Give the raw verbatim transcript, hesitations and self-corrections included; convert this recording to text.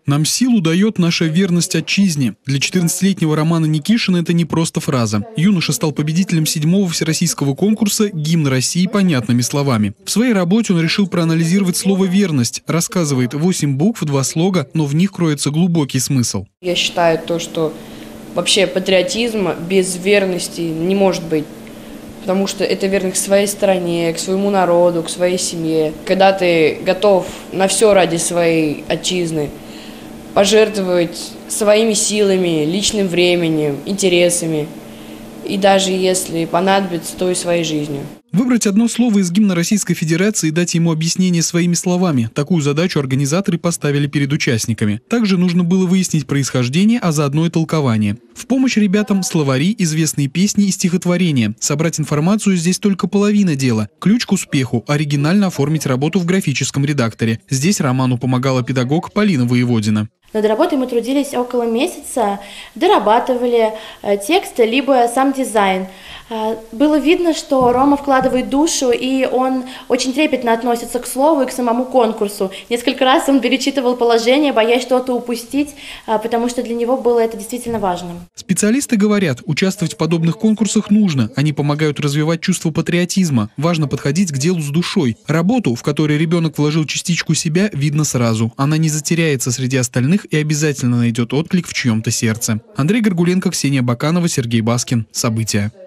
Нам силу дает наша верность отчизне. Для четырнадцатилетнего Романа Никишина это не просто фраза. Юноша стал победителем седьмого всероссийского конкурса «Гимн России» понятными словами. В своей работе он решил проанализировать слово «верность». Рассказывает, восемь букв, два слога, но в них кроется глубокий смысл. Я считаю то, что вообще патриотизм без верности не может быть. Потому что это верность к своей стране, к своему народу, к своей семье. Когда ты готов на все ради своей отчизны, пожертвовать своими силами, личным временем, интересами, и даже если понадобится, то и своей жизнью. Выбрать одно слово из гимна Российской Федерации и дать ему объяснение своими словами. Такую задачу организаторы поставили перед участниками. Также нужно было выяснить происхождение, а заодно и толкование. В помощь ребятам словари, известные песни и стихотворения. Собрать информацию здесь только половина дела. Ключ к успеху – оригинально оформить работу в графическом редакторе. Здесь Роману помогала педагог Полина Воеводина. Над работой мы трудились около месяца, дорабатывали э, текст, либо сам дизайн. Э, было видно, что Рома вкладывает душу, и он очень трепетно относится к слову и к самому конкурсу. Несколько раз он перечитывал положение, боясь что-то упустить, э, потому что для него было это действительно важным. Специалисты говорят, участвовать в подобных конкурсах нужно. Они помогают развивать чувство патриотизма. Важно подходить к делу с душой. Работу, в которой ребенок вложил частичку себя, видно сразу. Она не затеряется среди остальных и обязательно найдет отклик в чьем-то сердце. Андрей Горгуленко, Ксения Баканова, Сергей Баскин. События.